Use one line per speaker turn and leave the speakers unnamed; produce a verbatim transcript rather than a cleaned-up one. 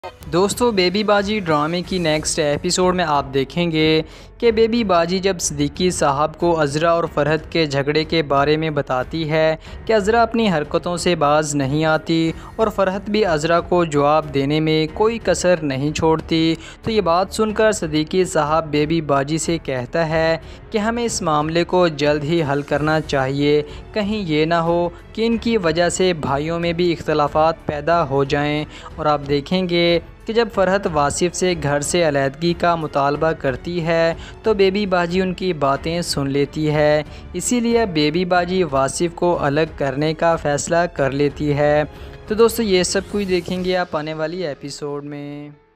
दोस्तों बेबी बाजी ड्रामे की नेक्स्ट एपिसोड में आप देखेंगे कि बेबी बाजी जब सिद्दीकी साहब को अज़रा और फ़रहत के झगड़े के बारे में बताती है कि अज़रा अपनी हरकतों से बाज नहीं आती और फ़रहत भी अज़रा को जवाब देने में कोई कसर नहीं छोड़ती। तो ये बात सुनकर सिद्दीकी साहब बेबी बाजी से कहता है कि हमें इस मामले को जल्द ही हल करना चाहिए, कहीं ये ना हो कि इनकी वजह से भाइयों में भी इख्तलाफात पैदा हो जाएं। और आप देखेंगे कि जब फ़रहत वासिफ़ से घर से अलहदगी का मुतालबा करती है तो बेबी बाजी उनकी बातें सुन लेती है, इसीलिए बेबी बाजी वासिफ़ को अलग करने का फ़ैसला कर लेती है। तो दोस्तों ये सब कुछ देखेंगे आप आने वाली एपिसोड में।